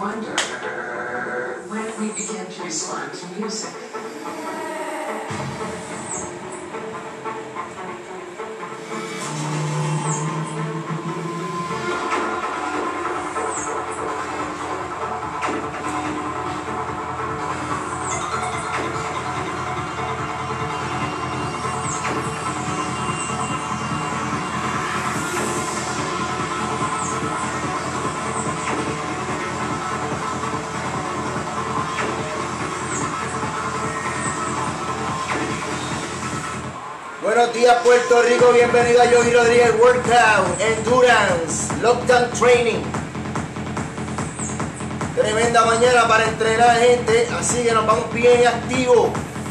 wonder when we begin to respond to music. Buenos días Puerto Rico, bienvenido a Yogi Rodríguez Workout, Endurance, Lockdown Training. Tremenda mañana para entrenar, gente, así que nos vamos bien activos.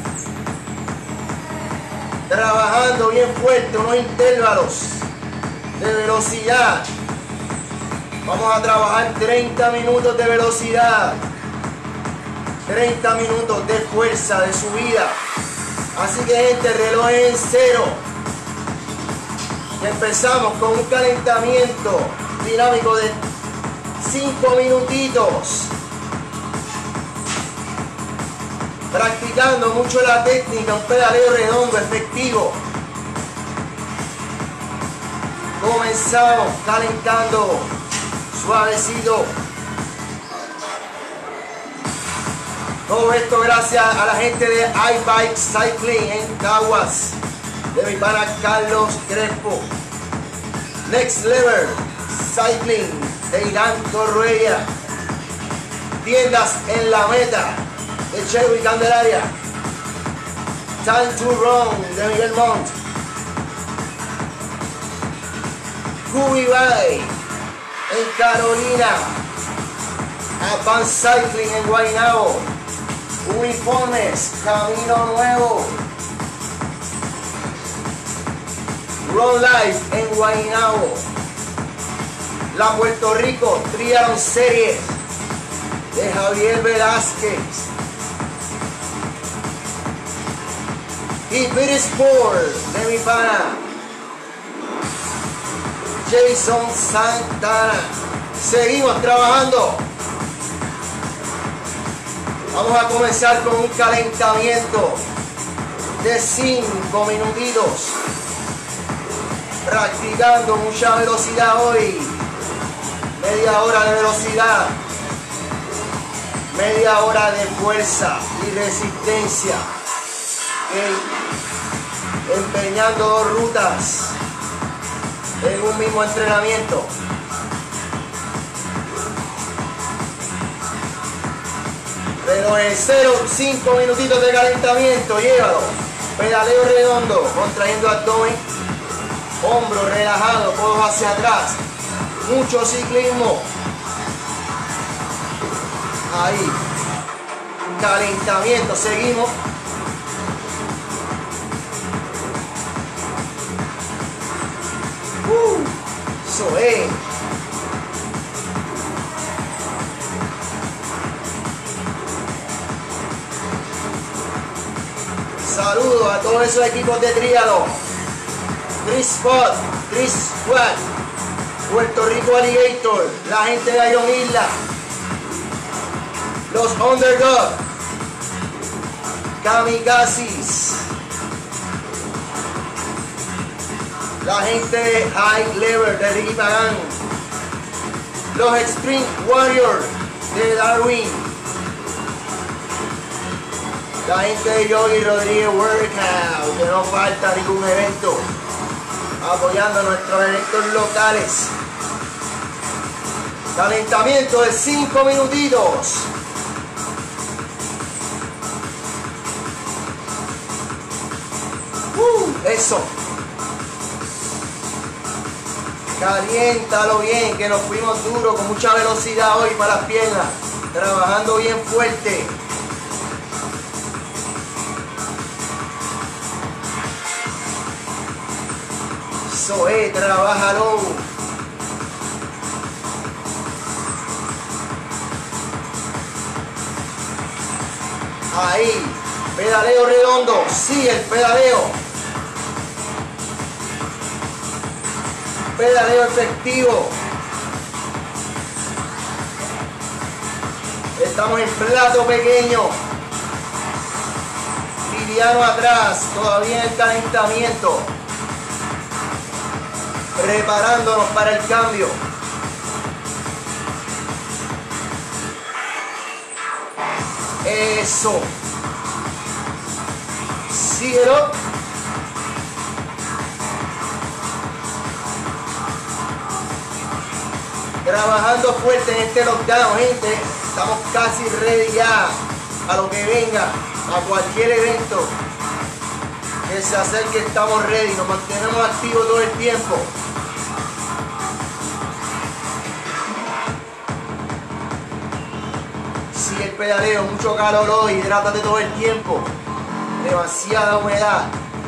Trabajando bien fuerte, unos intervalos de velocidad. Vamos a trabajar 30 minutos de velocidad, 30 minutos de fuerza, de subida. Así que, gente, reloj en cero. Empezamos con un calentamiento dinámico de 5 minutitos. Practicando mucho la técnica, un pedaleo redondo, efectivo. Comenzamos calentando suavecito. Todo esto gracias a la gente de iBike Cycling en Caguas, de mi pana Carlos Crespo. Next Level Cycling de Irán Correa. Tiendas en la meta de Cherry Candelaria. Time to Run de Miguel Montt. Ruby Bay en Carolina. Advanced Cycling en Guaynabo. Uniformes, Camino Nuevo. Run Life en Guaynabo. La Puerto Rico Triathlon Series de Javier Velázquez. Y Beat Sport de mi pana Jason Santana. Seguimos trabajando. Vamos a comenzar con un calentamiento de 5 minutitos. Practicando mucha velocidad hoy. Media hora de velocidad. Media hora de fuerza y resistencia. Empeñando 2 rutas en un mismo entrenamiento. Reloj en cero, 5 minutitos de calentamiento, llévalo. Pedaleo redondo, contrayendo abdomen, hombro relajado, codos hacia atrás. Mucho ciclismo. Ahí. Calentamiento, seguimos. Eso es. Saludos a todos esos equipos de triatlón. Chris Spot, Chris Squad, Puerto Rico Alligator, la gente de Iron Isla, los Underdog, Kamikazes, la gente de High Level de Ricky Pagan, los Extreme Warriors de Darwin, la gente de Yogi Rodríguez Workout, que no falta ningún evento, apoyando nuestros eventos locales. Calentamiento de 5 minutitos. Eso. Caliéntalo bien, que nos fuimos duro, con mucha velocidad hoy para las piernas. Trabajando bien fuerte. Eso es, trabájalo. Ahí, pedaleo redondo, sigue el pedaleo. Pedaleo efectivo. Estamos en plato pequeño. Liviano atrás, todavía en el calentamiento. Preparándonos para el cambio. Eso. Síguelo. Trabajando fuerte en este lockdown, gente. Estamos casi ready ya a lo que venga, a cualquier evento que se acerque. Estamos ready, nos mantenemos activos todo el tiempo. Sigue el pedaleo, mucho calor hoy, hidrátate todo el tiempo. Demasiada humedad.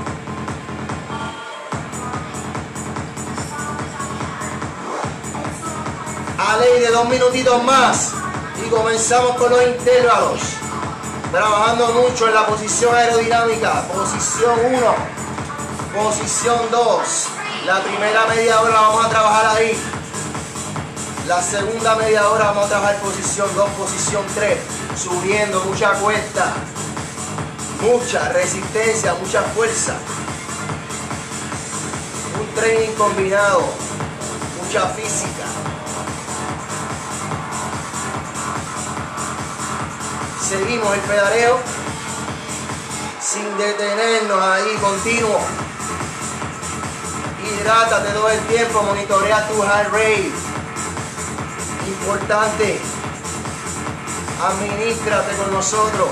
A ley de 2 minutitos más y comenzamos con los intervalos. Trabajando mucho en la posición aerodinámica. Posición 1, posición 2. La primera media hora la vamos a trabajar ahí. La segunda media hora vamos a trabajar posición 2, posición 3. Subiendo, mucha cuesta, mucha resistencia, mucha fuerza. Un training combinado, mucha física. Seguimos el pedaleo sin detenernos ahí, continuo. Hidrátate todo el tiempo, monitorea tu heart rate. Importante, administrate con nosotros.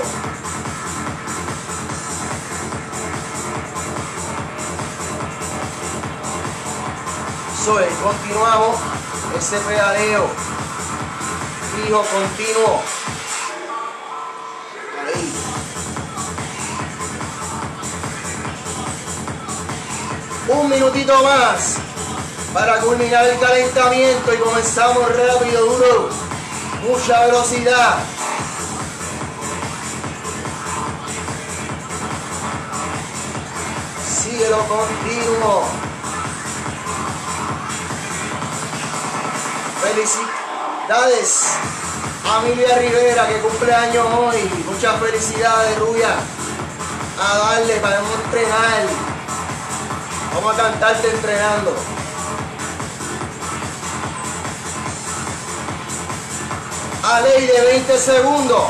Continuamos ese pedaleo fijo, continuo. Ahí. Un minutito más para culminar el calentamiento y comenzamos rápido, duro, mucha velocidad. Síguelo continuo. Felicidades a Emilia Rivera, que cumple años hoy. Muchas felicidades, rubia. A darle, para entrenar. Vamos a cantarte entrenando. A ley de 20 segundos.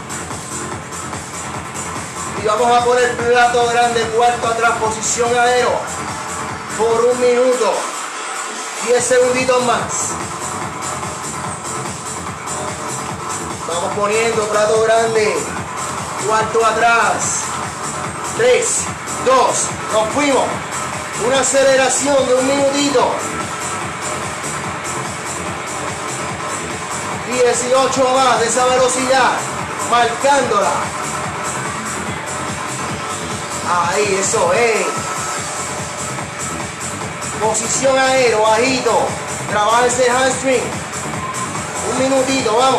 Y vamos a poner plato grande, cuarto atrás, posición aero. Por 1 minuto. 10 segunditos más. Vamos poniendo plato grande, cuarto atrás. 3, 2, nos fuimos. Una aceleración de 1 minutito. 18 más de esa velocidad, marcándola. Ahí, eso es. Posición aero, bajito. Trabaja ese hamstring. 1 minutito, vamos.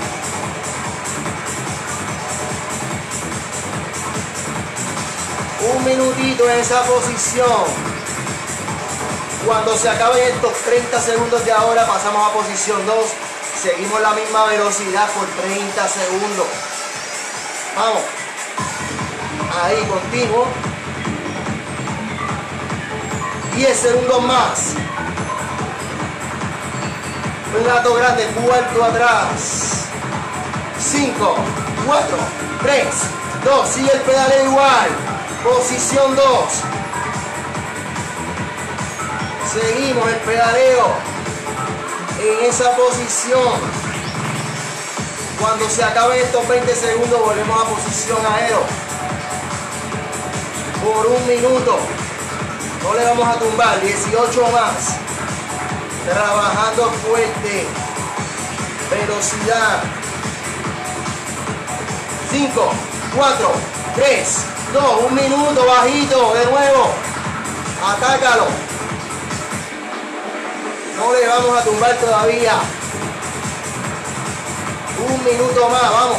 Un minutito en esa posición. Cuando se acaben estos 30 segundos de ahora, pasamos a posición 2. Seguimos la misma velocidad por 30 segundos. Vamos. Ahí, continuo. 10 segundos más. Plato grande, cuarto atrás. 5, 4, 3, 2. Sigue el pedaleo igual. Posición 2. Seguimos el pedaleo en esa posición. Cuando se acaben estos 20 segundos, volvemos a posición aero. Por 1 minuto. No le vamos a tumbar. 18 más. Trabajando fuerte. Velocidad. 5, 4, 3, 2, 1 minuto, bajito, de nuevo. Atácalo. No le vamos a tumbar todavía. 1 minuto más, vamos.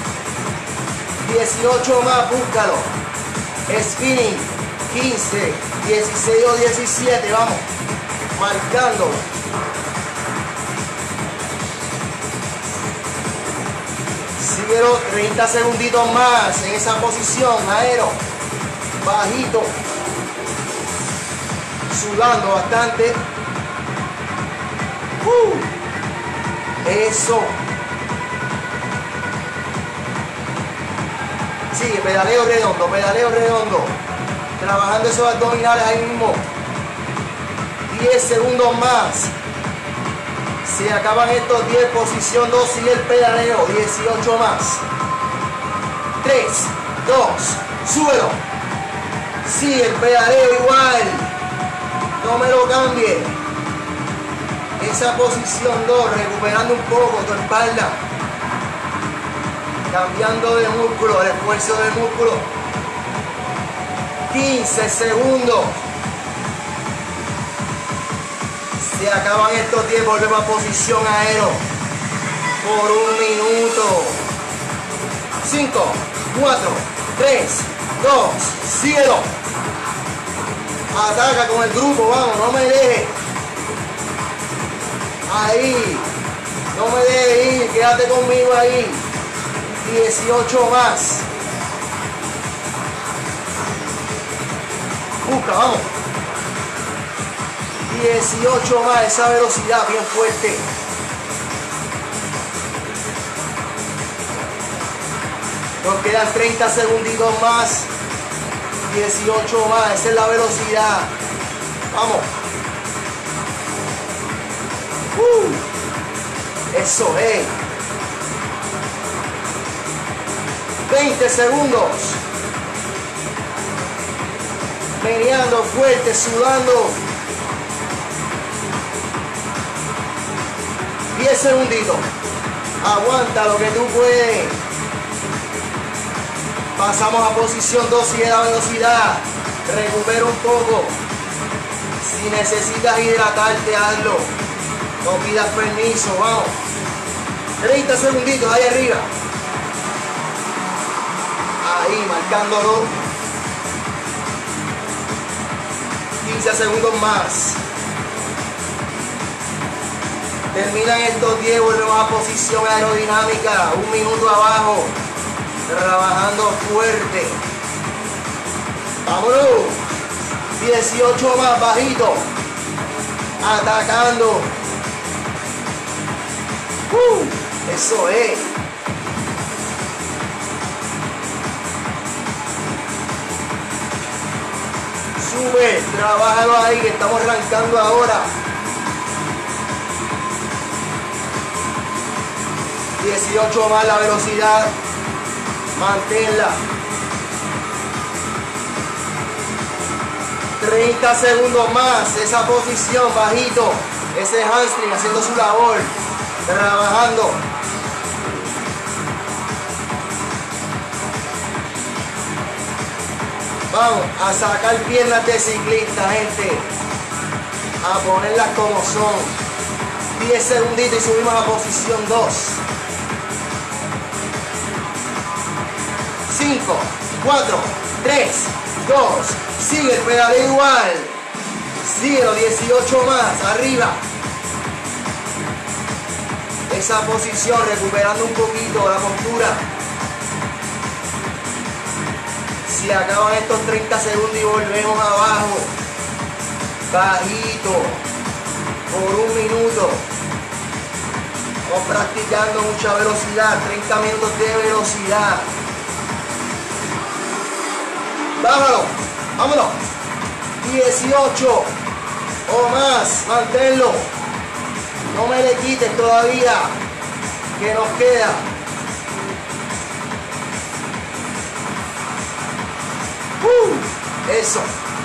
18 más, búscalo. Spinning. 15, 16 o 17, vamos. Marcando. Síguelo 30 segunditos más en esa posición, aero, bajito, sudando bastante. Eso. Sigue, pedaleo redondo. Trabajando esos abdominales ahí mismo. 10 segundos más. Se acaban estos 10, posición 2, sigue el pedaleo, 18 más. 3, 2, súbelo. Sigue el pedaleo igual. No me lo cambie. Esa posición 2, recuperando un poco tu espalda. Cambiando de músculo, el esfuerzo de músculo. 15 segundos. Se acaban estos 10, volvemos a posición aero. Por 1 minuto. 5, 4, 3, 2, síguelo. Ataca con el grupo, vamos, no me dejes. Ahí, no me dejes ir, quédate conmigo ahí. 18 más. Busca, vamos. 18 más, esa velocidad bien fuerte. Nos quedan 30 segunditos más. 18 más, esa es la velocidad. Vamos. Eso es. 20 segundos. Meneando fuerte, sudando. 10 segunditos. Aguanta lo que tú puedes. Pasamos a posición 2, sigue la velocidad. Recupera un poco. Si necesitas hidratarte, hazlo. No pidas permiso, vamos. 30 segunditos ahí arriba. Ahí, marcándolo. 15 segundos más. Terminan estos 10, volvemos a posición aerodinámica. 1 minuto abajo. Trabajando fuerte. Vámonos. 18 más, bajito. Atacando. Eso es. Sube, trabájalo ahí que estamos arrancando ahora. 18 más la velocidad. Manténla. 30 segundos más. Esa posición, bajito. Ese hamstring haciendo su labor. Trabajando. Vamos a sacar piernas de ciclista, gente. A ponerlas como son. 10 segunditos y subimos a posición 2. 5, 4, 3, 2. Sigue el pedaleo igual. Síguelo, 18 más. Arriba. Esa posición, recuperando un poquito la postura. Se acaban estos 30 segundos y volvemos abajo. Bajito. Por 1 minuto. Vamos practicando mucha velocidad. 30 minutos de velocidad. Bájalo. Vámonos. 18 o más. Manténlo. No me le quites todavía. Que nos queda. Eso.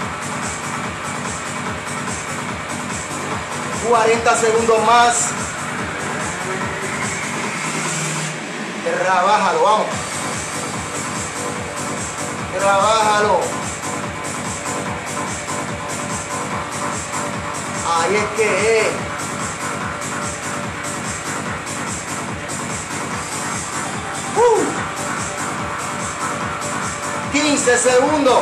40 segundos más. Trabájalo, vamos. Trabájalo. Ahí es que es. ¡Uh! 15 segundos.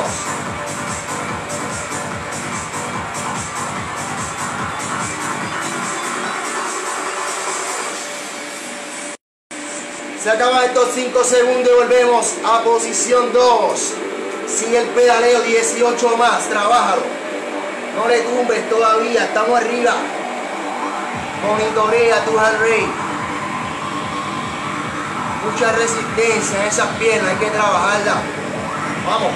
Se acaban estos 5 segundos y volvemos a posición 2. Sigue el pedaleo, 18 más, trabájalo. No le tumbes todavía, estamos arriba. Monitorea tu heart rate. Mucha resistencia en esas piernas, hay que trabajarla. Vamos.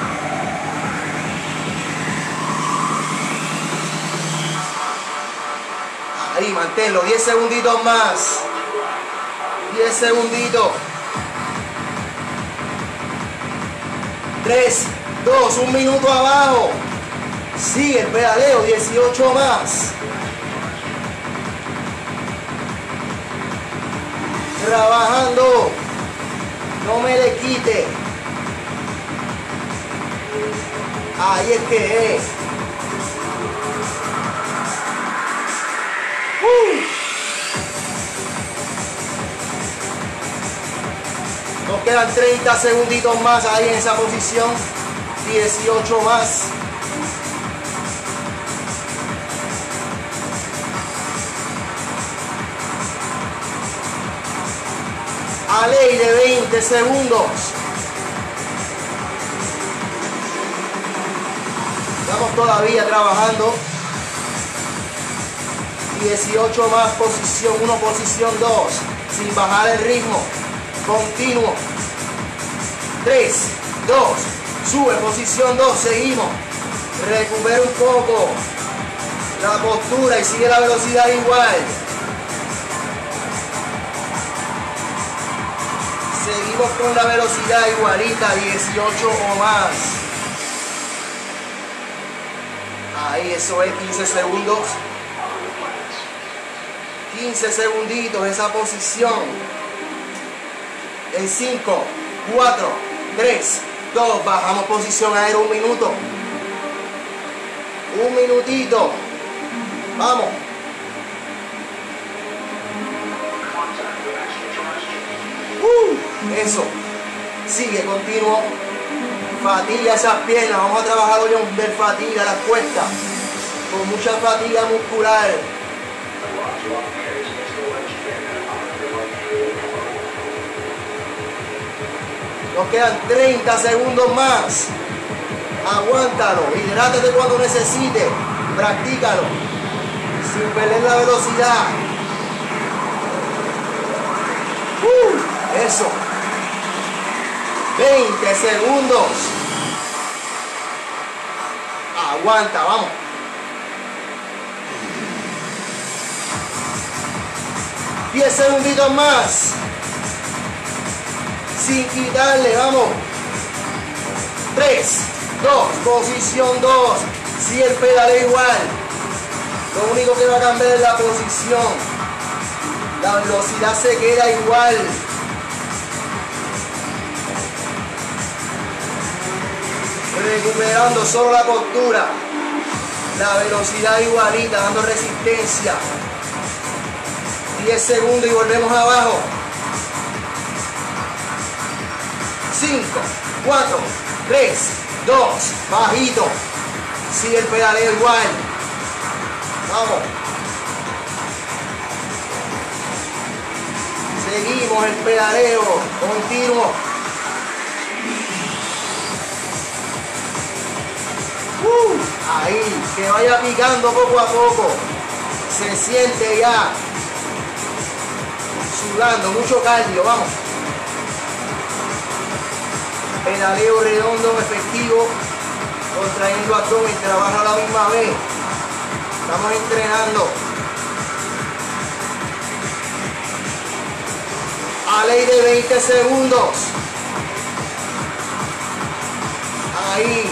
Ahí, manténlo, 10 segunditos más. 10 segunditos. 3, 2, 1 minuto abajo. Sigue el pedaleo, 18 más. Trabajando. No me le quite. Ahí es que es. Nos quedan 30 segunditos más ahí en esa posición. 18 más. A ley de 20 segundos. Estamos todavía trabajando. 18 más, posición 1, posición 2. Sin bajar el ritmo. Continuo. 3, 2, sube, posición 2, seguimos. Recupera un poco la postura y sigue la velocidad igual. Seguimos con la velocidad igualita, 18 o más. Ahí, eso es 15 segundos. 15 segunditos esa posición. En 5, 4, 3, 2, bajamos posición aérea 1 minuto. 1 minutito. Vamos. Eso. Sigue, continuo. Fatiga esas piernas. Vamos a trabajar hoy en ver fatiga las cuestas. Con mucha fatiga muscular. Nos quedan 30 segundos más. Aguántalo. Hidrátate cuando necesite. Practícalo. Sin perder la velocidad. Eso. 20 segundos. Aguanta, vamos. 10 segunditos más. Sin quitarle, vamos. 3, 2, posición 2. Si el pedaleo igual. Lo único que va a cambiar es la posición. La velocidad se queda igual. Recuperando solo la postura. La velocidad igualita, dando resistencia. 10 segundos y volvemos abajo. 5, 4, 3, 2, bajito. Sigue el pedaleo igual. Vamos. Seguimos el pedaleo continuo. Ahí, que vaya picando poco a poco. Se siente ya. Sudando, mucho cardio, vamos. Pedaleo redondo, efectivo, contrayendo abdomen, trabaja a la misma vez. Estamos entrenando. A ley de 20 segundos. Ahí.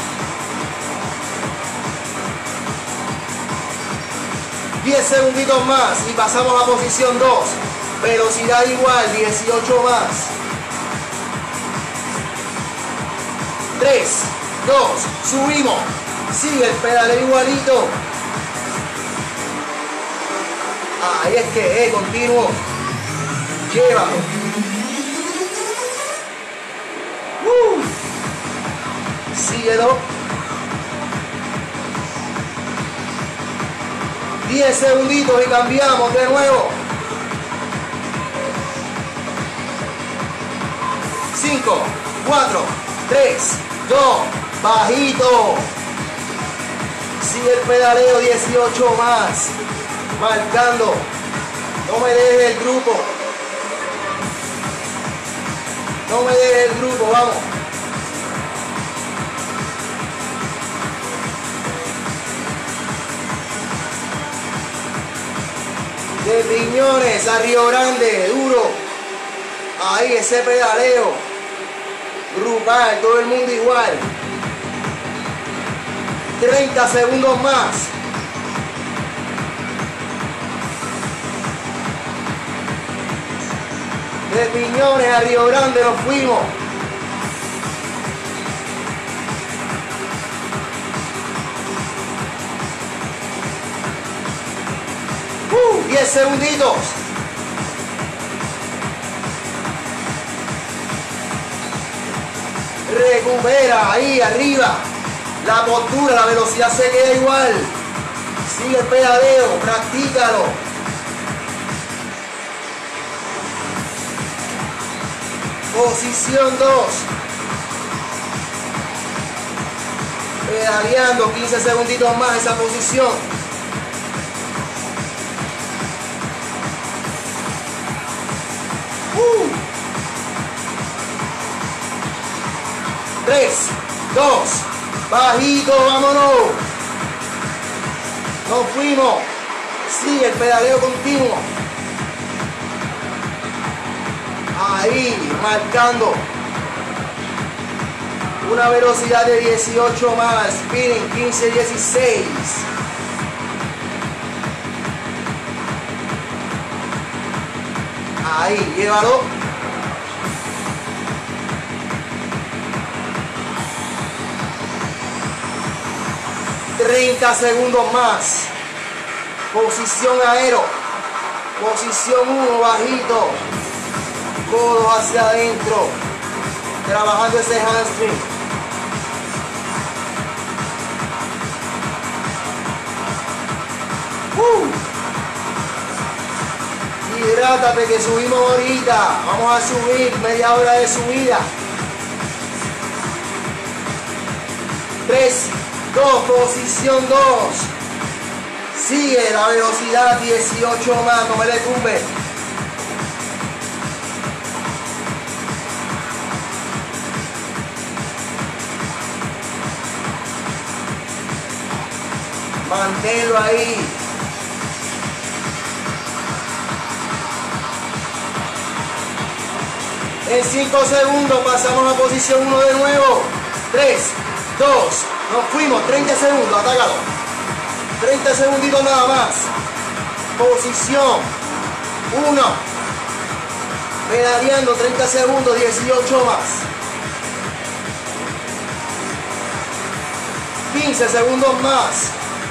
...10 segunditos más y pasamos a posición 2. Velocidad igual, 18 más. 3, 2, subimos. Sigue el pedaleo igualito. Ahí es que es, continuo. Llévalo. Síguelo. 10 segunditos y cambiamos de nuevo. 5, 4, 3, 2, bajito. Sigue el pedaleo, 18 más. Marcando. No me deje el grupo. No me deje el grupo, vamos. De Piñones a Río Grande, duro. Ahí ese pedaleo. Grupal, todo el mundo igual. 30 segundos más. De Piñones a Río Grande nos fuimos. ¡Uh! 10 segunditos. Recupera ahí arriba. La postura, la velocidad se queda igual. Sigue el pedaleo, practícalo. Posición 2. Pedaleando 15 segunditos más esa posición. ¡Uh! 3, 2, bajito, vámonos. Nos fuimos. Sigue el pedaleo continuo. Ahí, marcando. Una velocidad de 18 más. Spinning 15, 16. Ahí, llévalo. ...30 segundos más. Posición aero. Posición 1, bajito. Codos hacia adentro. Trabajando ese hamstring. Hidrátate que subimos ahorita. Vamos a subir media hora de subida. 3, 2, posición 2. Sigue la velocidad 18 más, no me le tumbe. Manténlo ahí. En 5 segundos pasamos a posición 1 de nuevo. 3, 2, nos fuimos. 30 segundos, atácalo. 30 segunditos nada más. Posición 1. Pedaleando 30 segundos, 18 más. 15 segundos más.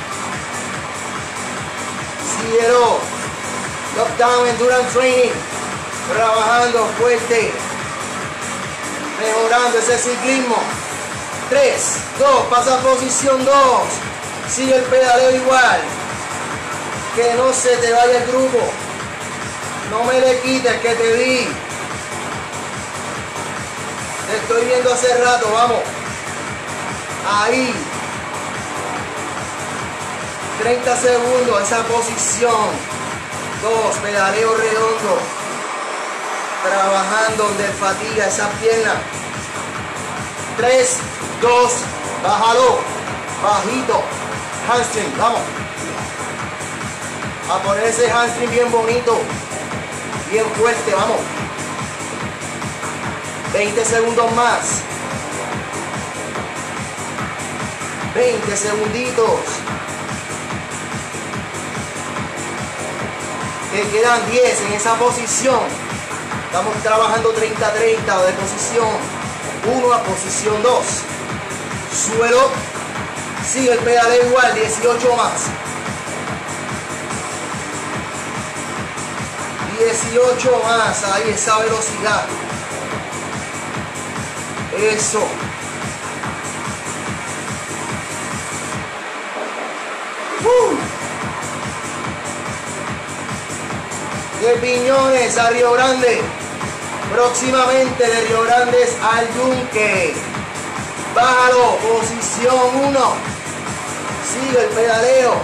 Síguelo. Lockdown Endurance Training. Trabajando fuerte. Mejorando ese ciclismo. 3, 2, pasa a posición 2. Sigue el pedaleo igual. Que no se te vaya el grupo. No me le quites que te vi. Te estoy viendo hace rato, vamos. Ahí. 30 segundos, esa posición. 2, pedaleo redondo. Trabajando donde fatiga esa pierna. 3, 2, bájalo. Bajito. Hamstring, vamos. A poner ese hamstring bien bonito. Bien fuerte, vamos. 20 segundos más. 20 segunditos. Te quedan 10 en esa posición. Estamos trabajando 30-30 de posición 1 a posición 2. Suelo. Sigue el pedaleo igual, 18 más. 18 más, ahí esa velocidad. Eso. De Piñones a Río Grande. Próximamente de Río Grandes al Yunque. Bájalo, posición 1. Sigue el pedaleo.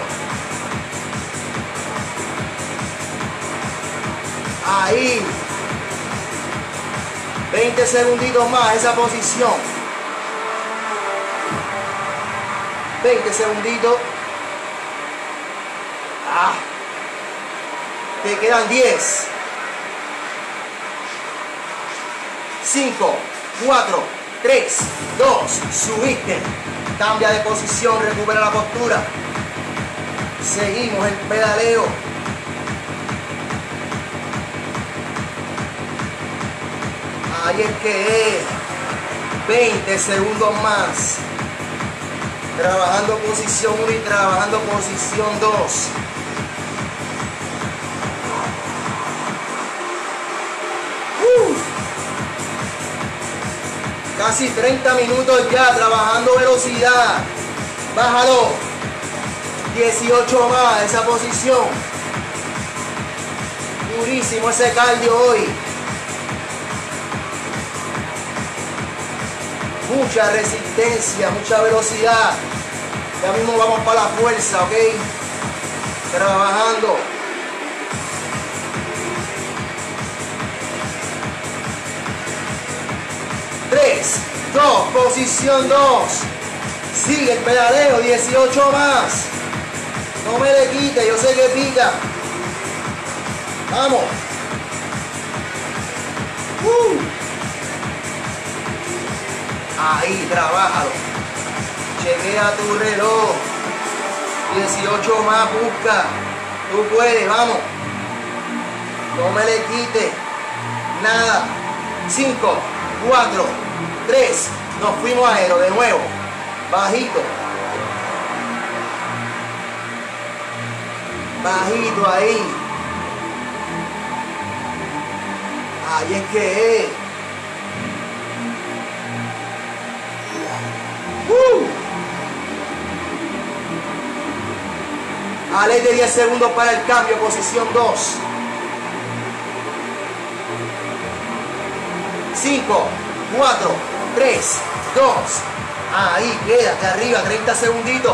Ahí. 20 segunditos más esa posición. 20 segunditos. Te quedan 10. 5, 4, 3, 2, subiste. Cambia de posición, recupera la postura. Seguimos el pedaleo. Ahí es que es. 20 segundos más. Trabajando posición 1 y trabajando posición 2. Casi 30 minutos ya trabajando velocidad. Bájalo. 18 más esa posición. Durísimo ese cardio hoy. Mucha resistencia, mucha velocidad. Ya mismo vamos para la fuerza, ¿ok? Trabajando. Tres, 2, posición 2. Sigue el pedaleo, 18 más. No me le quite, yo sé que pica. Vamos. Ahí, trabájalo. Chequea tu reloj. 18 más, busca. Tú puedes, vamos. No me le quite. Nada. 5, 4, 3. Nos fuimos aero de nuevo. Bajito. Bajito ahí. Ahí es que es. Alete 10 segundos para el cambio, posición 2. 5, 4, 3, 2. Ahí, quédate arriba, 30 segunditos.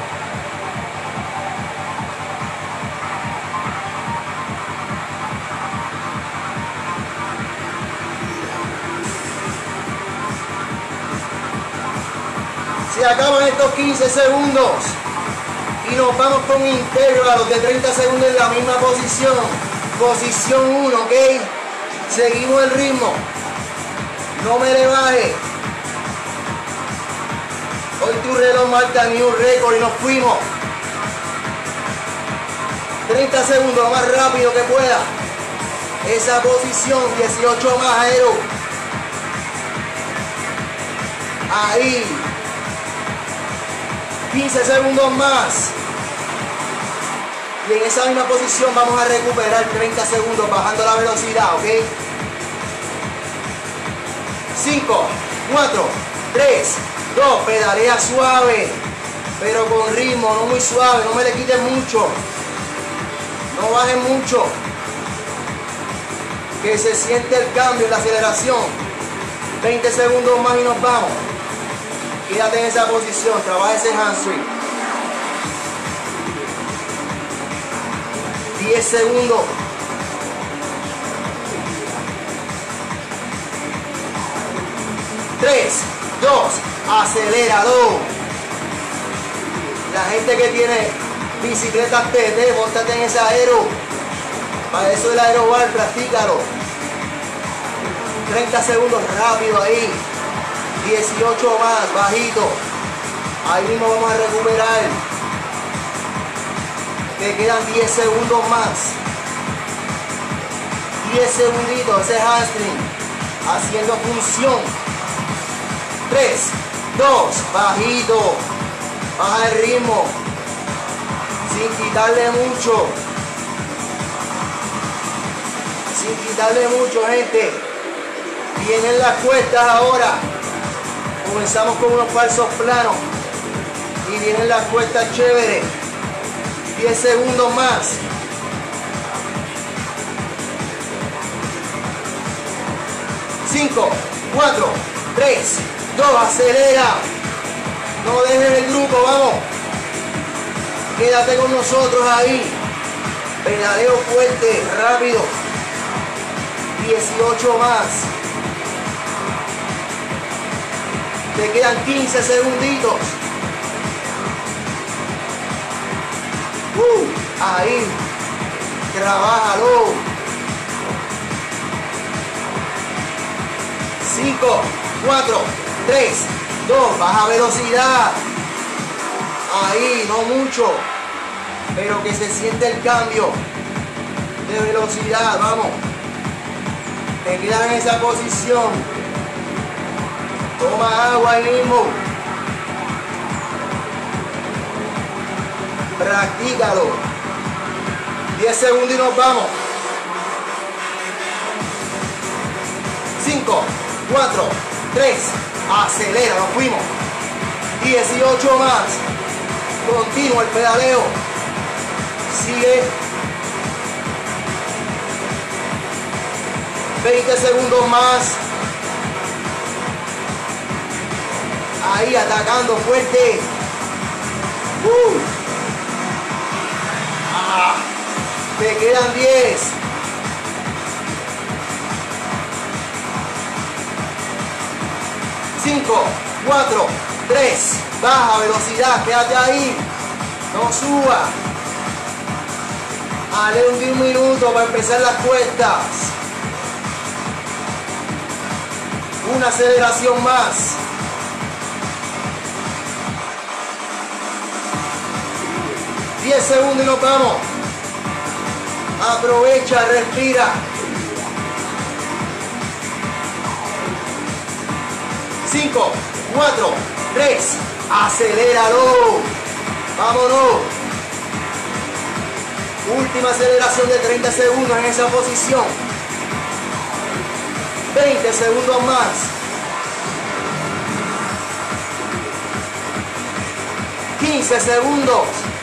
Se acaban estos 15 segundos. Y nos vamos con intervalos de 30 segundos en la misma posición. Posición 1, ¿ok? Seguimos el ritmo. No me le baje. Hoy tu reloj marca ni un récord y nos fuimos. 30 segundos, lo más rápido que pueda. Esa posición, 18 más aero. Ahí. 15 segundos más. Y en esa misma posición vamos a recuperar 30 segundos bajando la velocidad, ¿ok? 5, 4, 3, 2, pedalea suave, pero con ritmo, no muy suave, no me le quites mucho. No bajes mucho. Que se siente el cambio en la aceleración. 20 segundos más y nos vamos. Quédate en esa posición, trabaja ese hamstring. 10 segundos. 3, 2, acelerador. La gente que tiene bicicletas TT, móntate en ese aero. Para eso el aerobar, practícalo. 30 segundos rápido ahí. 18 más, bajito. Ahí mismo vamos a recuperar. Te quedan 10 segundos más. 10 segunditos, ese hamstring haciendo función. 3, 2, bajito. Baja el ritmo. Sin quitarle mucho. Sin quitarle mucho, gente. Vienen las cuestas ahora. Comenzamos con unos falsos planos. Y vienen las cuestas chéveres. 10 segundos más. 3, 2, acelera. No dejes el grupo, vamos. Quédate con nosotros ahí. Pedaleo fuerte, rápido. 18 más. Te quedan 15 segunditos. Ahí. Trabájalo. 5, 4, 3, 2, baja velocidad. Ahí, no mucho, pero que se siente el cambio de velocidad, vamos. Te quedas en esa posición. Toma agua ahí mismo. Practícalo. 10 segundos y nos vamos. 5, 4, 3, acelera, nos fuimos. 18 más. Continúa el pedaleo. Sigue. 20 segundos más. Ahí atacando fuerte. Te quedan 10. 5, 4, 3, baja velocidad, quédate ahí, no suba. Dale un minuto para empezar las cuestas. Una aceleración más. $10 segundos y nos vamos. Aprovecha, respira. 5, 4, 3, aceléralo. Vámonos. Última aceleración de 30 segundos en esa posición. 20 segundos más. 15 segundos.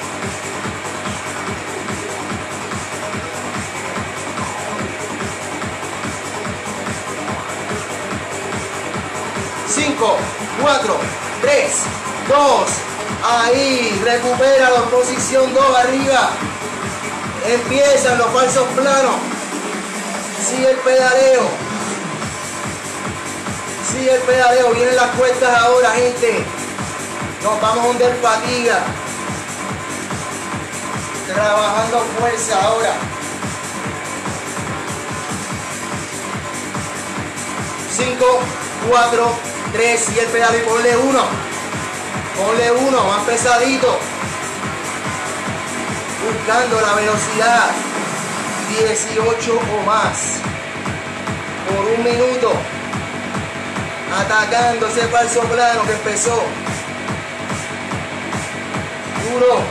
5, 4, 3, 2, ahí, recupera la posición 2 arriba. Empiezan los falsos planos. Sigue el pedaleo. Sigue el pedaleo. Vienen las cuestas ahora, gente. Nos vamos a hundir fatiga. Trabajando fuerza ahora. 5, 4, 3 y el pedal y ponle 1. Ponle 1, más pesadito. Buscando la velocidad. 18 o más. Por un minuto. Atacando ese falso plano que empezó. Duro.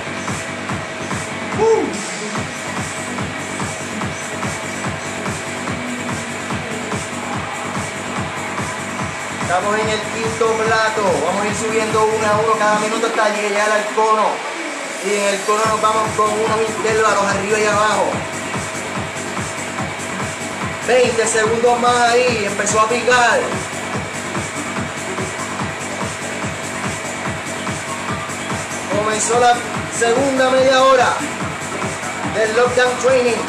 Estamos en el quinto plato. Vamos a ir subiendo uno a uno cada minuto hasta llegar al cono. Y en el cono nos vamos con unos intervalos arriba y abajo. 20 segundos más ahí. Empezó a picar. Comenzó la segunda media hora del lockdown training.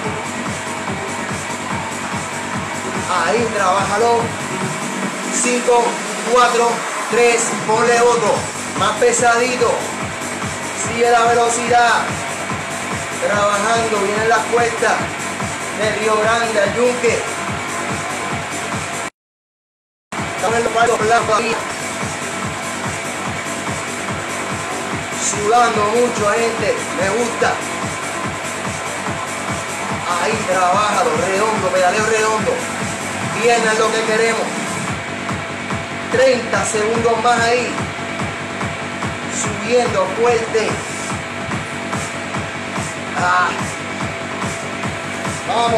Ahí, trabájalo. 5, 4, 3, ponle otro. Más pesadito. Sigue la velocidad. Trabajando, vienen las cuestas de Río Grande al Yunque. Estamos en los palos blancos ahí. Sudando mucho, gente. Me gusta. Ahí, trabájalo, redondo, pedaleo redondo. Pierna es lo que queremos. 30 segundos más ahí. Subiendo fuerte. Vamos.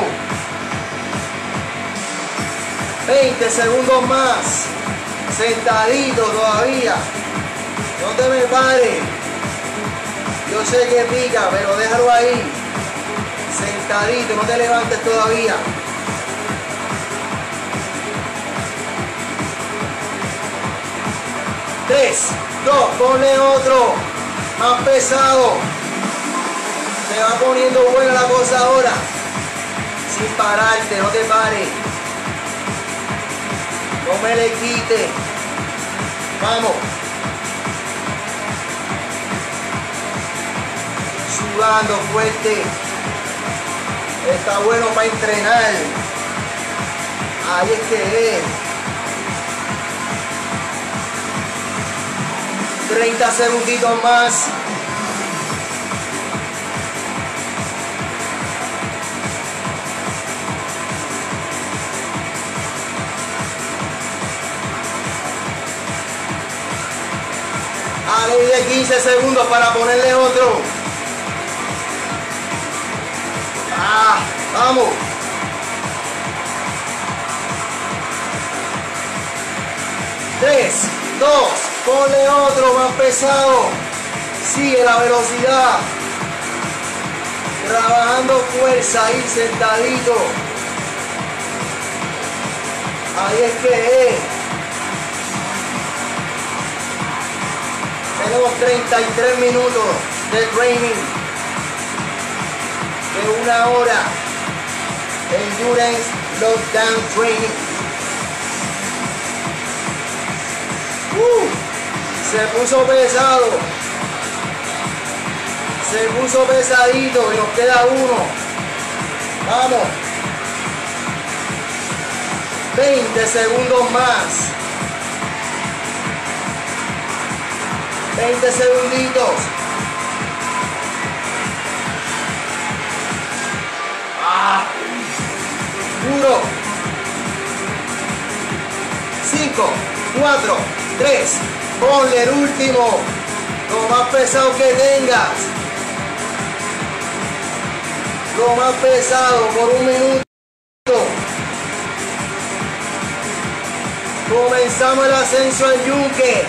20 segundos más. Sentadito todavía. No te me pares. Yo sé que pica, pero déjalo ahí. Sentadito, no te levantes todavía. 3, 2, ponle otro. Más pesado. Se va poniendo buena la cosa ahora. Sin pararte, no te pares. No me le quite. Vamos. Sudando fuerte. Está bueno para entrenar. Ahí es que es. 30 segunditos más. A ley de 15 segundos para ponerle otro. Vamos. Tres, 2, ponle otro más pesado. Sigue la velocidad. Trabajando fuerza ahí sentadito. Ahí es que es. Tenemos 33 minutos de training. De 1 hora. Endurance Lockdown Training. Se puso pesado. Se puso pesadito y nos queda uno. Vamos. 20 segundos más. 20 segunditos. Duro. 5, 4, 3. Ponle el último. Lo más pesado que tengas. Lo más pesado por 1 minuto. Comenzamos el ascenso al yunque.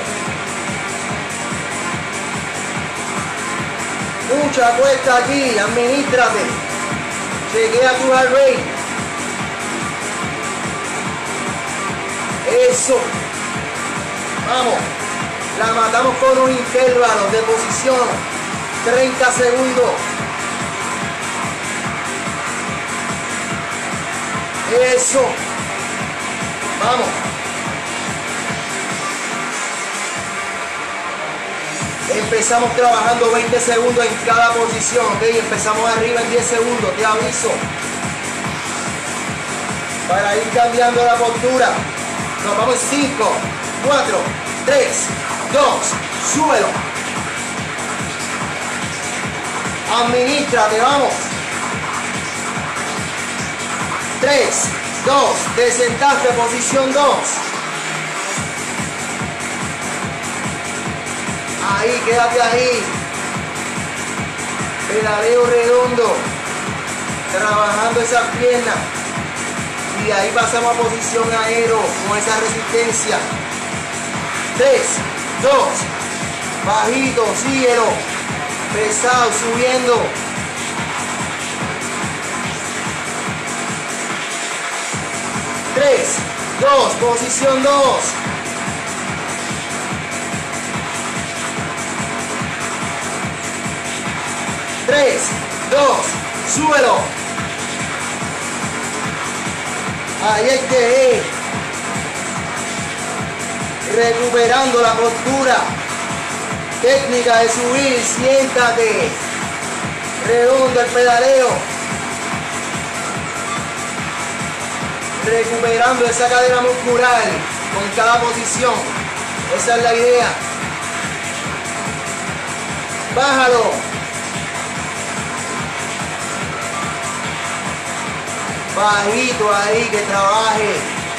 Mucha cuesta aquí, administrate. Chequea tu heart rate. Eso. Vamos. La matamos con un intervalo de posición. 30 segundos. Eso. Vamos. Empezamos trabajando 20 segundos en cada posición, ¿ok? Empezamos arriba en 10 segundos, te aviso. Para ir cambiando la postura. Nos vamos en 5, 4, 3, 2, súbelo. Administrate, vamos. 3, 2, te sentaste, posición 2. Ahí, quédate ahí. Pedaleo redondo. Trabajando esas piernas. Y ahí pasamos a posición aero con esa resistencia. 3, 2, bajito, síguelo. Pesado, subiendo. 3, 2, posición 2. 3, 2, súbelo. Ahí hay que ir. Recuperando la postura. Técnica de subir, siéntate. Redondo el pedaleo. Recuperando esa cadena muscular con cada posición. Esa es la idea. Bájalo. Bajito ahí, que trabaje.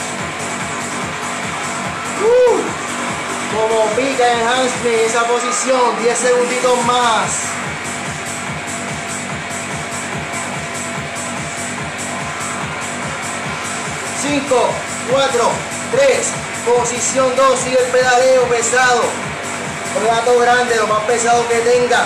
Como pica en hamstring, esa posición. 10 segunditos más. Cinco, 4, 3, posición 2, sigue el pedaleo pesado. Plato grande, lo más pesado que tengas.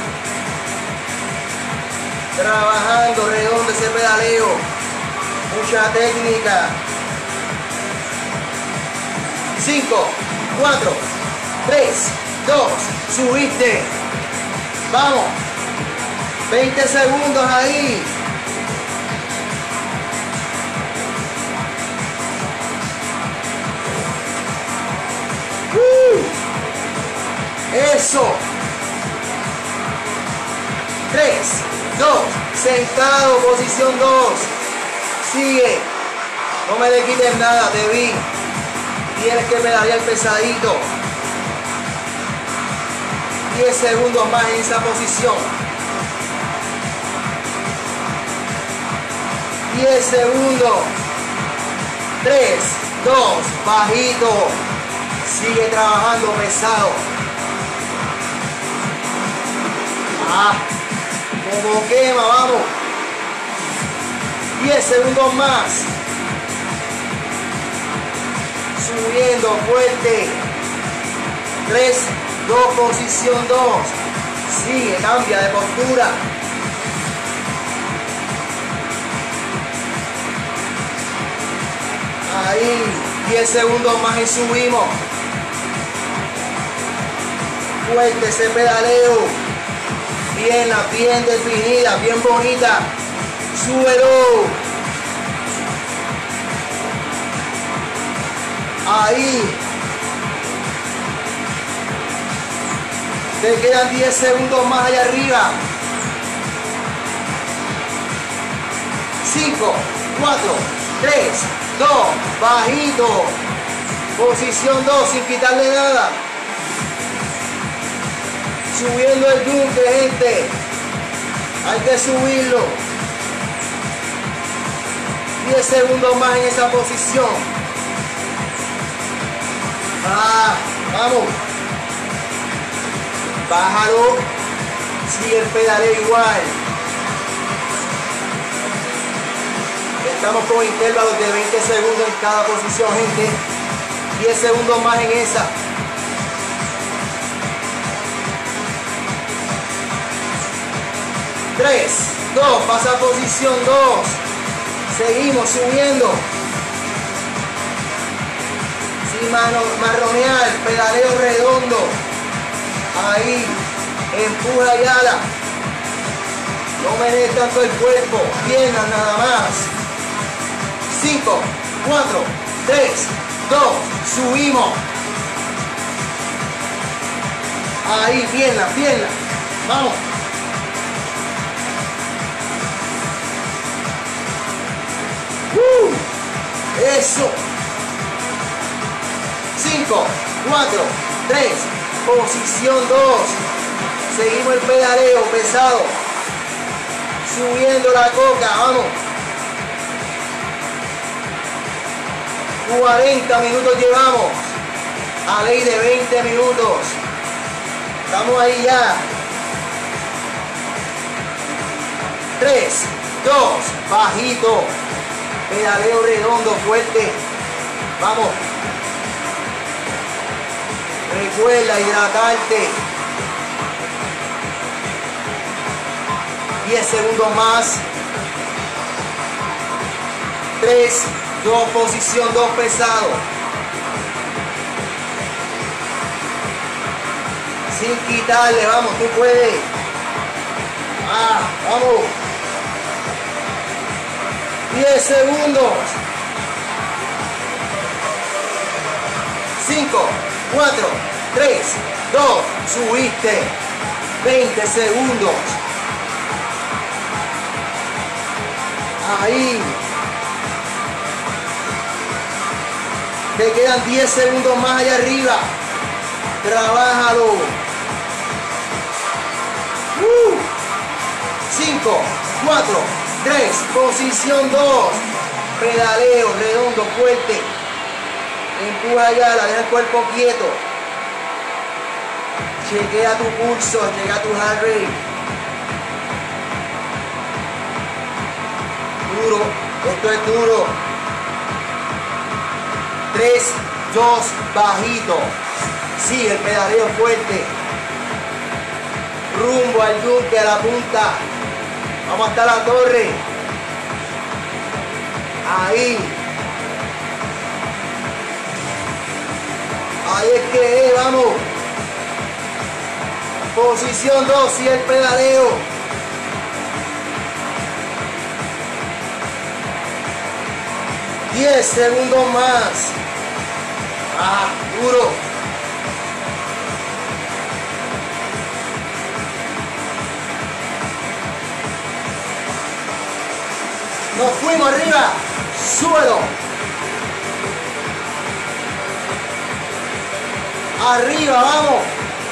Trabajando redondo ese pedaleo. Mucha técnica. 5, 4, 3, 2, subiste. Vamos. 20 segundos ahí. Eso. 3, 2, sentado, posición 2. Sigue. No me le quites nada, te vi. Tienes que pedalear pesadito. 10 segundos más en esa posición. 10 segundos. 3, 2, bajito. Sigue trabajando pesado. Como quema, vamos. 10 segundos más. Subiendo fuerte. 3, 2, posición 2. Sigue, cambia de postura. Ahí, 10 segundos más y subimos. Fuerte ese pedaleo. Piernas bien definidas, bien bonita. Súbelo. Ahí. Te quedan 10 segundos más allá arriba. 5, 4, 3, 2, bajito. Posición 2 sin quitarle nada. Subiendo el yunque, gente. Hay que subirlo. 10 segundos más en esa posición. Vamos. Bájalo. Sigue el pedaleo igual. Estamos con intervalos de 20 segundos en cada posición, gente. 10 segundos más en esa. 3, 2, pasa a posición 2. Seguimos subiendo. Sin marronear, pedaleo redondo. Ahí, empuja y ala. No me des tanto el cuerpo, piernas nada más. 5, 4, 3, 2, subimos. Ahí, piernas, piernas. Vamos. Eso. 5, 4, 3, posición 2. Seguimos el pedaleo pesado. Subiendo la coca, vamos. 40 minutos llevamos. A ley de 20 minutos. Estamos ahí ya. 3, 2, bajito. Pedaleo redondo, fuerte. Vamos. Recuerda hidratarte. 10 segundos más. 3, 2, posición 2, pesado. Sin quitarle, vamos, tú puedes. Vamos. 10 segundos. 5, 4, 3, 2, subiste. 20 segundos. Ahí. Te quedan 10 segundos más allá arriba. Trabájalo. 5, 4, 3, posición 2. Pedaleo redondo, fuerte. Empuja ya, la deja el cuerpo quieto. Chequea tu pulso, chequea tu heart rate. Duro, esto es duro. 3, 2, bajito. Sigue el pedaleo fuerte. Rumbo al yunque, a la punta. Vamos hasta la torre. Ahí. Ahí es que vamos. Posición 2, sigue el pedaleo. Diez segundos más. Duro. Nos fuimos arriba. Súbelo. Arriba, vamos.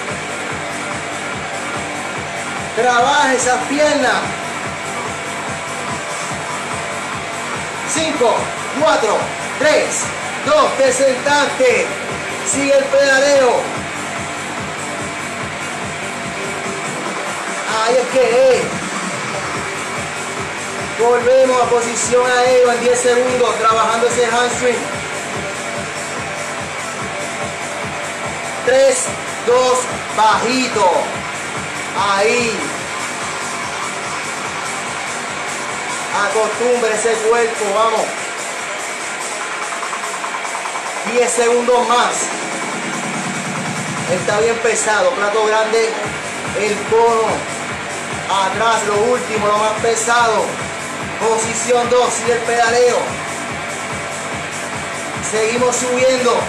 Trabaja esas piernas. 5, 4, 3, 2, te sentaste. Sigue el pedaleo. Ahí es que es. Volvemos a posición aérea en 10 segundos, trabajando ese hamstring. 3, 2, bajito. Ahí. Acostumbre ese cuerpo, vamos. 10 segundos más. Está bien pesado, plato grande, el cono. Atrás, lo último, lo más pesado. Posición 2, sigue el pedaleo. Seguimos subiendo.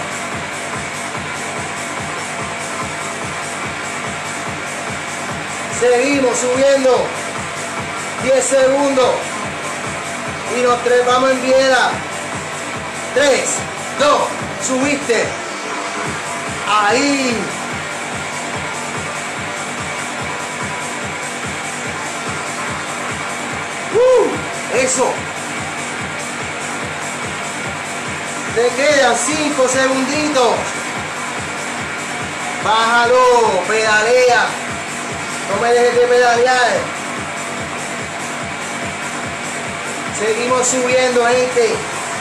Seguimos subiendo. 10 segundos. Y nos trepamos en biela. 3, 2, subiste. Ahí. Eso. Te quedan 5 segunditos. Bájalo, pedalea. No me dejes de pedalear. Seguimos subiendo, gente.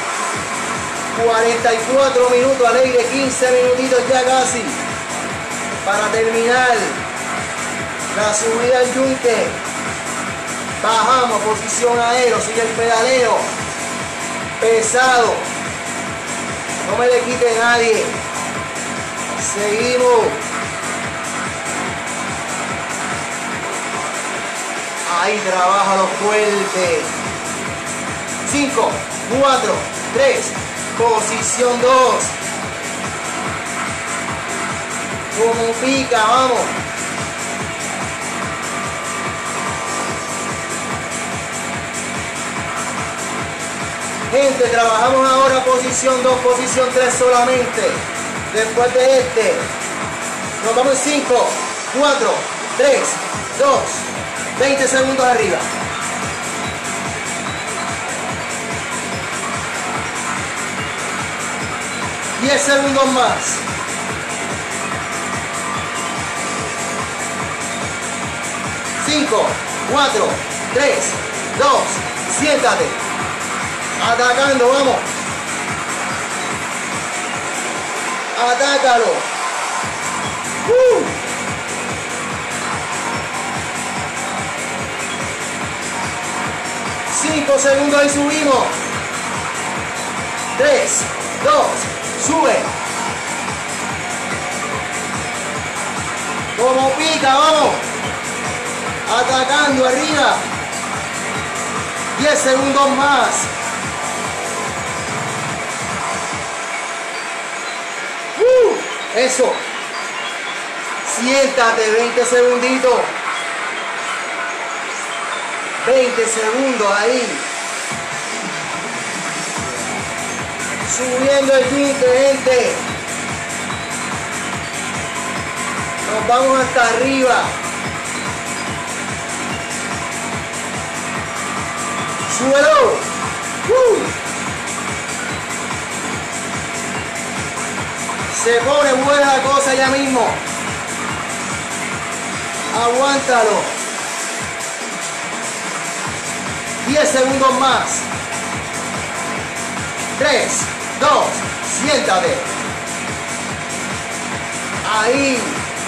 44 minutos al aire, 15 minutitos ya casi. Para terminar la subida al yunque. Bajamos, posición aéreo, sigue el pedaleo. Pesado. No me le quite nadie. Seguimos. Ahí trabaja los fuertes. 5, 4, 3, posición 2. Como pica, vamos. Gente, trabajamos ahora posición 2, posición 3 solamente. Después de este, nos vamos en 5, 4, 3, 2, 20 segundos arriba. Diez segundos más. 5, 4, 3, 2, siéntate. Atacando, vamos. Atácalo. 5 segundos y subimos. 3, 2, sube. Como pica, vamos. Atacando arriba. 10 segundos más. Eso. Siéntate, 20 segunditos. 20 segundos ahí. Subiendo el yunque, gente. Nos vamos hasta arriba. Súbelo. Se pone buena la cosa ya mismo. Aguántalo. 10 segundos más. 3, 2, siéntate. Ahí.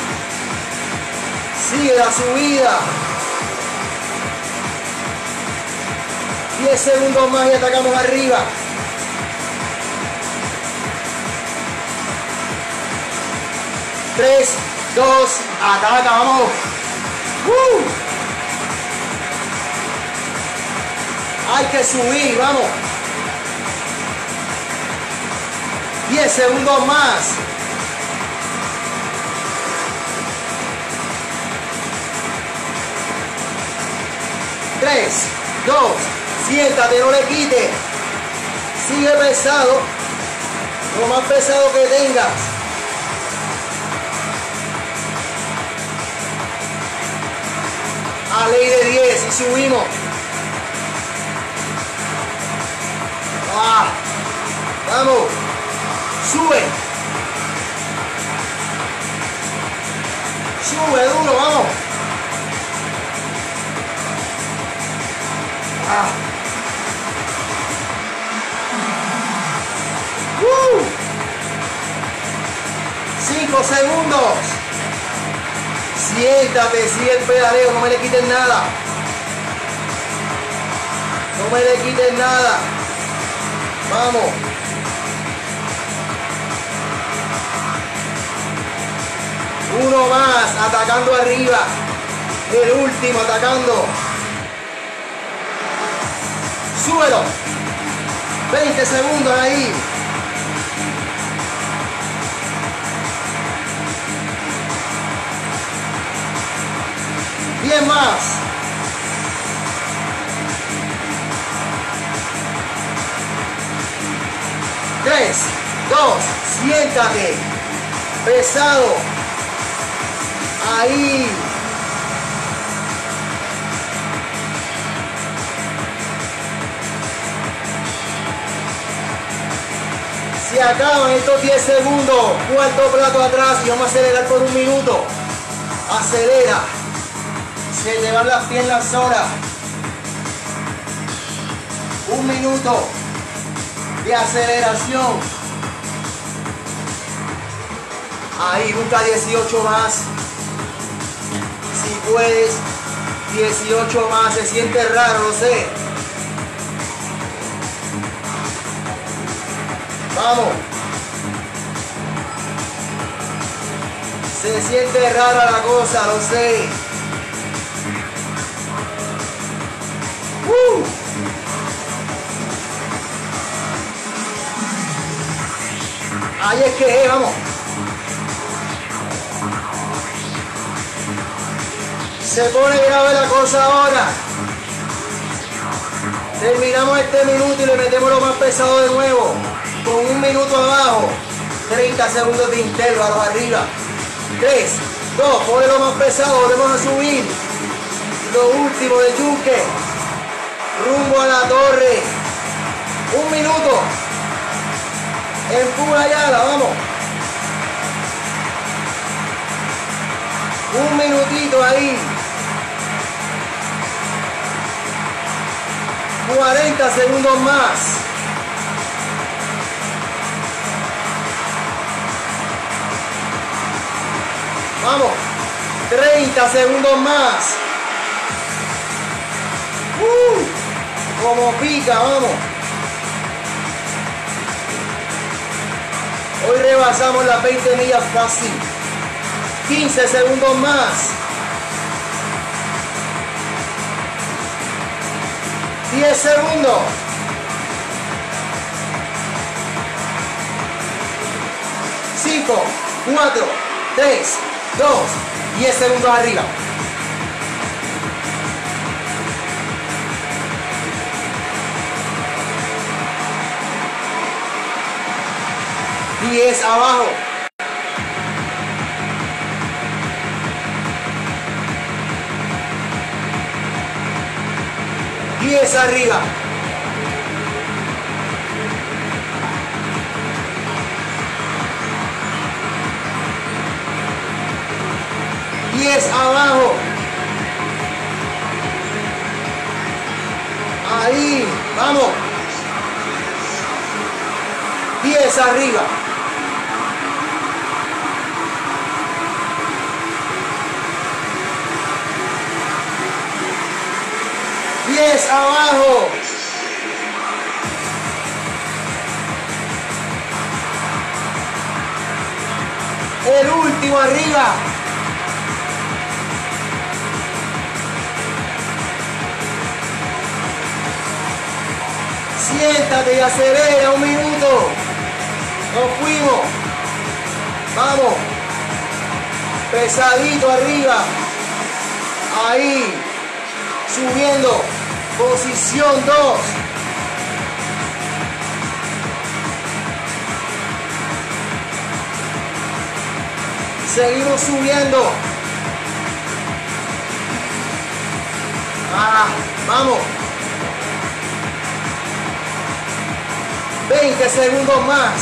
Sigue la subida. 10 segundos más y atacamos arriba. 3, 2, ataca, vamos. Hay que subir, vamos. 10 segundos más. 3, 2, siéntate, no le quites. Sigue pesado, lo más pesado que tengas. A ley de 10 y subimos. Vamos, sube. Sube duro, vamos. 5 segundos. Siéntate, sigue el pedaleo, no me le quiten nada. No me le quiten nada. Vamos. Uno más, atacando arriba. El último, atacando. Súbelo. 20 segundos ahí. Bien más. Tres, 2, siéntate. Pesado. Ahí. Se acaban estos 10 segundos. Cuarto plato atrás y vamos a acelerar por 1 minuto. Acelera. Se te van las piernas solas. 1 minuto de aceleración. Ahí, busca 18 más. Si puedes, 18 más. Se siente raro, lo sé. Vamos. Se siente rara la cosa, lo sé. Ahí es que vamos. Se pone grave la cosa ahora. Terminamos este minuto y le metemos lo más pesado de nuevo. Con 1 minuto abajo. 30 segundos de intervalo arriba. 3, 2, pone lo más pesado, volvemos a subir. Lo último de yunque. Rumbo a la torre. 1 minuto. Empuja ya, vamos. 1 minutito ahí. 40 segundos más. Vamos. 30 segundos más. Como pica, vamos. Hoy rebasamos las 20 millas fácil. 15 segundos más. 10 segundos. 5, 4, 3, 2, 10 segundos arriba. 10 abajo. 10 arriba. 10 abajo. Ahí, vamos. 10 arriba. 10 abajo. El último arriba. Siéntate y acelera 1 minuto. Nos fuimos. Vamos. Pesadito arriba. Ahí. Subiendo. Posición 2. Seguimos subiendo. Vamos. 20 segundos más.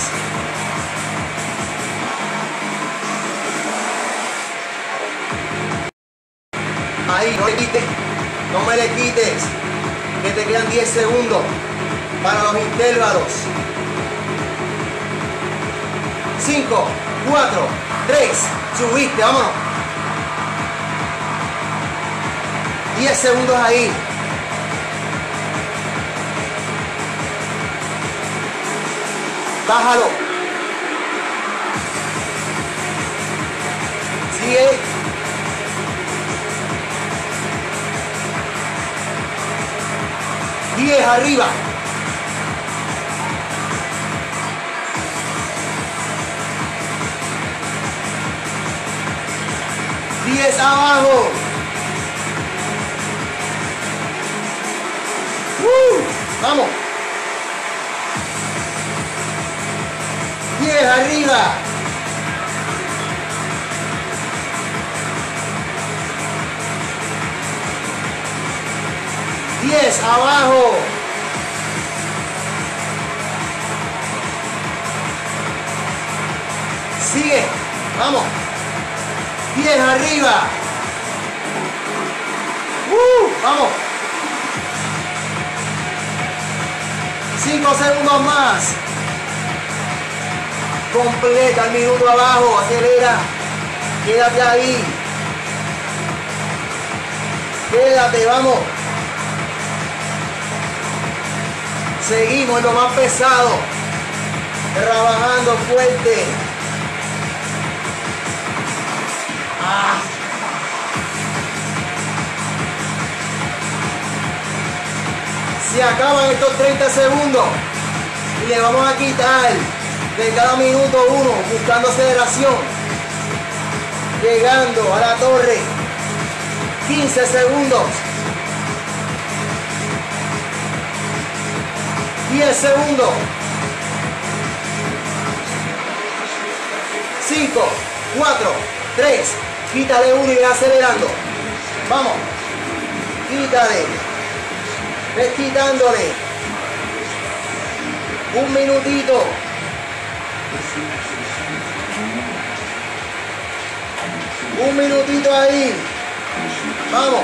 Ahí, no le quites. No me le quites. Que te quedan 10 segundos para los intervalos. 5, 4, 3. Subiste, vámonos. 10 segundos ahí. Bájalo. Sigue. Arriba. 10 abajo. Vamos. 10 arriba. 10 abajo. Sigue. Vamos. 10 arriba. Vamos. 5 segundos más. Completa el minuto abajo. Acelera. Quédate ahí. Quédate, vamos. Seguimos en lo más pesado. Trabajando fuerte. Se acaban estos 30 segundos y le vamos a quitar de cada minuto 1, buscando aceleración, llegando a la torre. 15 segundos, 10 segundos, 5, 4, 3, quítale 1 y ve acelerando. Vamos, quítale. Ves quitándole. 1 minutito. Un minutito ahí. Vamos.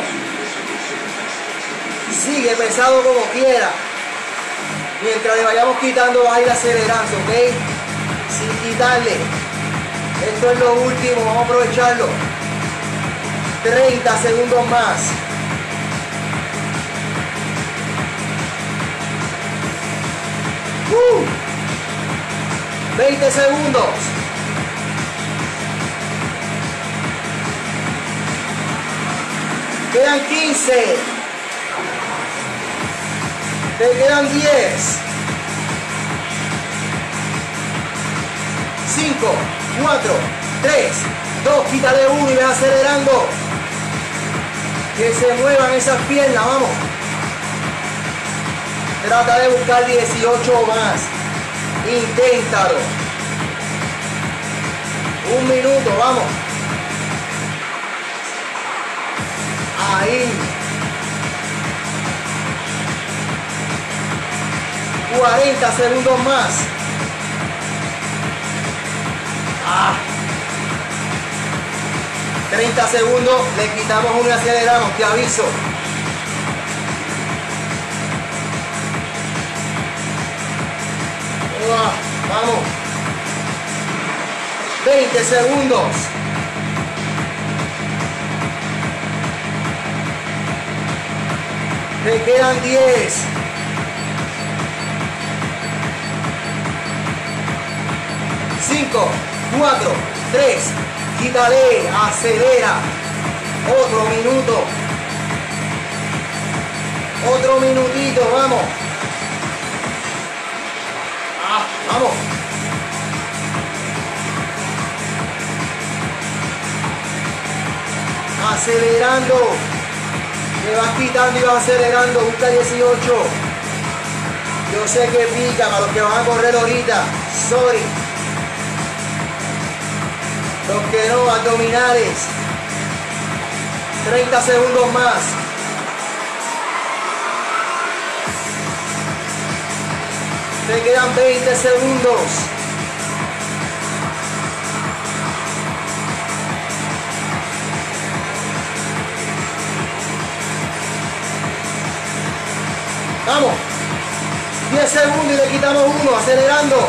Sigue pesado como quiera. Mientras le vayamos quitando, vas a ir acelerando, ¿ok? Sin quitarle. Esto es lo último, vamos a aprovecharlo. 30 segundos más. 20 segundos. Quedan 15. Te quedan 10. 5, 4, 3, 2, quítale 1 y ves acelerando. Que se muevan esas piernas, vamos. Trata de buscar 18 más. Inténtalo. 1 minuto, vamos. Ahí. 40 segundos más. 30 segundos, le quitamos 1 y aceleramos, te aviso. Vamos. 20 segundos. Te quedan 10. 5, 4, 3, quítale, acelera. Otro minuto. Otro minutito, vamos. Vamos. Acelerando. Te vas quitando y vas acelerando. Busca 18. Yo sé que pica para los que van a correr ahorita. Sorry. Los que no, abdominales. 30 segundos más. Te quedan 20 segundos. Vamos. 10 segundos y le quitamos uno. Acelerando.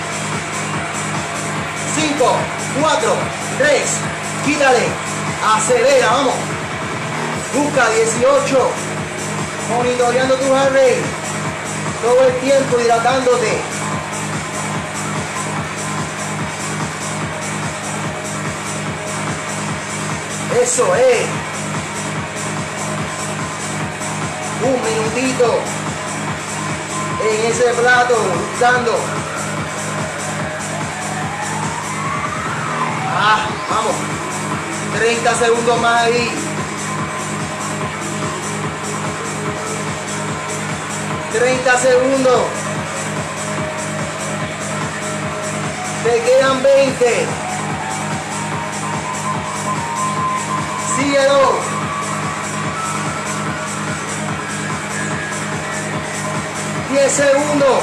5, 4, 3. Quítale. Acelera, vamos. Busca 18. Monitoreando tu heart rate. Todo el tiempo hidratándote. Eso es. Un minutito en ese plato, buscando. Vamos. 30 segundos más ahí. 30 segundos. Te quedan 20. Síguelo. 10 segundos.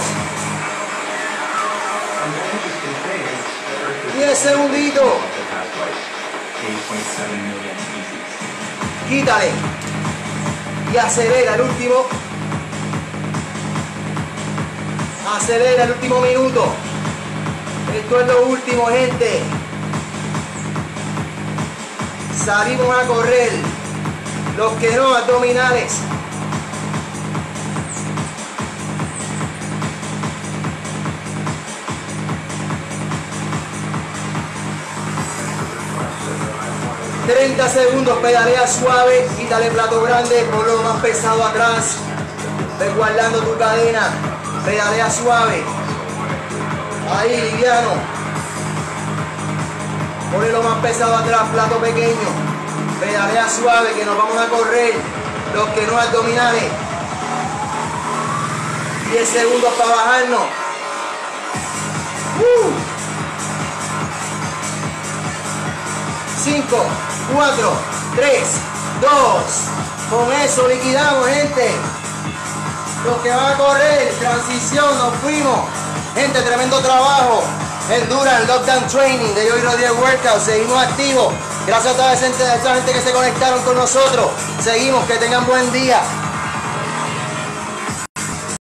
10 segunditos. Quítale. Y acelera el último. Acelera el último minuto. Esto es lo último, gente. Salimos a correr. Los que no, abdominales. ...30 segundos, pedalea suave, quítale el plato grande, pon lo más pesado atrás, resguardando tu cadena, pedalea suave, ahí liviano, pon lo más pesado atrás, plato pequeño, pedalea suave que nos vamos a correr, los que no abdominales, 10 segundos para bajarnos. 5, 4, 3, 2. Con eso liquidamos, gente. Los que van a correr, transición, nos fuimos. Gente, tremendo trabajo. Endurance, Lockdown Training de Joey Rodríguez Workout. Seguimos activos. Gracias a toda esa gente que se conectaron con nosotros. Seguimos, que tengan buen día.